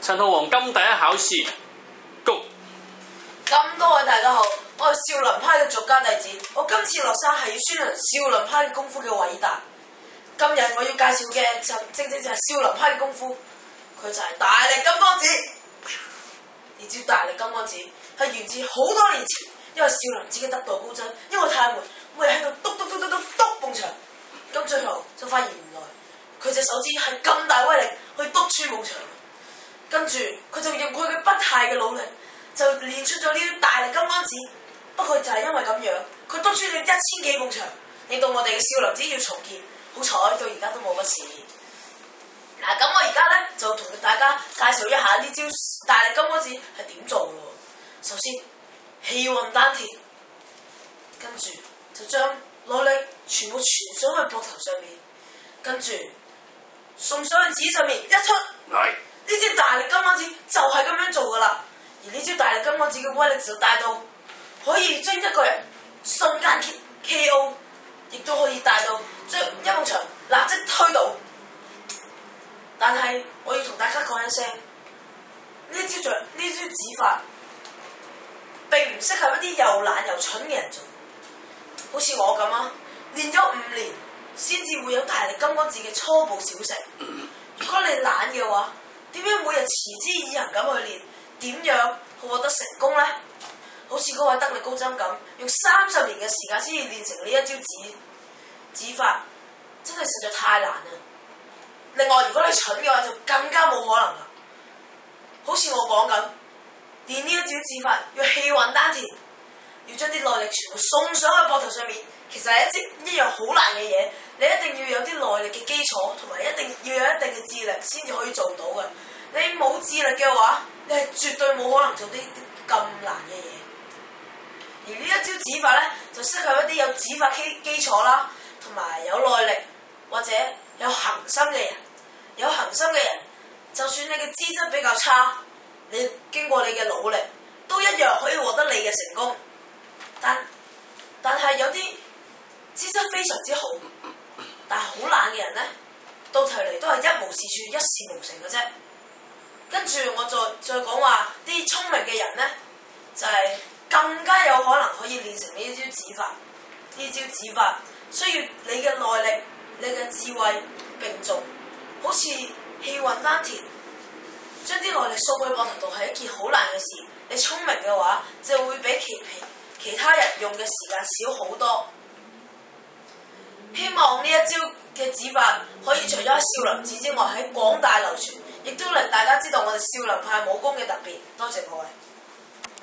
陳浩黃金第一考試，Go！ 咁多位大家好，我係少林派嘅俗家弟子，我今次落山係要宣揚少林派嘅功夫嘅偉大。今日我要介紹嘅正就係少林派嘅功夫，佢就係大力金剛指。呢招大力金剛指係源自好多年前，因為少林寺嘅得道高僧因為太悶，每日喺度篤埲牆，咁最後就發現原來佢隻手指係咁大威力去篤穿埲牆，跟住佢就用佢嘅不懈嘅努力，就練出咗呢啲大力金剛指。不過就係因為咁樣，佢篤穿咗1000幾埲牆，令到我哋嘅少林寺要重建。好彩到而家都冇乜事。嗱，咁我而家咧就同大家介紹一下呢招大力金剛指係點做咯。首先氣運丹田，跟住就將內力全部傳上去膊頭上面，跟住送上去指上面一出。呢招大力金剛指就係咁樣做噶啦。而呢招大力金剛指嘅威力就大到可以將一個人瞬間 KO， 亦都可以大到將一埲牆立即推倒。但係我要同大家講一聲，呢招指法並唔適合一啲又懶又蠢嘅人做。好似我咁啊，練咗5年先至會有大力金剛指嘅初步小成。如果你懶嘅話，點樣每日持之以恆咁去練？點樣去獲得成功呢？好似嗰位得力高僧咁，用30年嘅時間先至練成呢一招指法，真係實在太難啦。另外，如果你蠢嘅話，就更加冇可能啦。好似我講咁，練呢一招指法要氣運丹田，要將啲內力全部送上去膊頭上面，其實係一樣好難嘅嘢。你一定要有啲內力嘅基礎，同埋一定要有一定嘅智力先至可以做到嘅。你冇智力嘅話，你係絕對冇可能做啲咁難嘅嘢。而呢一招指法咧，就適合一啲有指法基礎啦，同埋有內力或者有恆心嘅人。有恆心嘅人，就算你嘅資質比較差，你經過你嘅努力，都一樣可以獲得你嘅成功。但係有啲資質非常之好，但係好懶嘅人咧，到頭嚟都係一無是處，一事無成嘅啫。跟住我再講話啲聰明嘅人咧，就係更加有可能可以練成呢招指法。呢招指法需要你嘅內力、你嘅智慧並重。好似氣運丹田，將啲內力送去膊頭度係一件好難嘅事。你聰明嘅話，就會比其他人用嘅時間少好多。希望呢一招嘅指法可以除咗喺少林寺之外，喺廣大流傳，亦都令大家知道我哋少林派武功嘅特別。多謝各位。